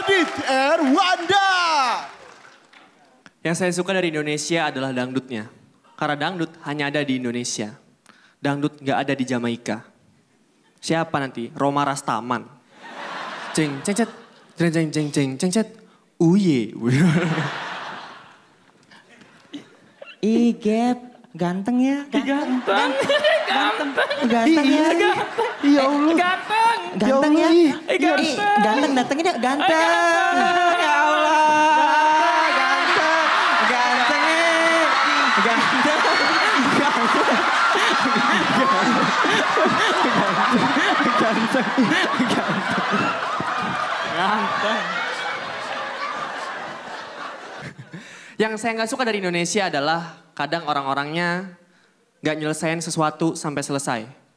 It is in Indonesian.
Adit Erwanda. Yang saya suka dari Indonesia adalah dangdutnya. Karena dangdut hanya ada di Indonesia. Dangdut nggak ada di Jamaika. Siapa nanti? Roma Rastaman. Ceng ceng cet, ceng ceng ceng ceng ceng cet. Uye. Ih, Gap, ganteng ya? Ganteng. Ganteng ya? Ya Allah. Ganteng. Ganteng ya? Ganteng. Ih, ganteng, datengnya ganteng. Ya Allah. Ganteng. Ganteng. Ganteng. Ganteng. Yang saya nggak suka dari Indonesia adalah kadang orang-orangnya nggak nyelesain sesuatu sampai selesai.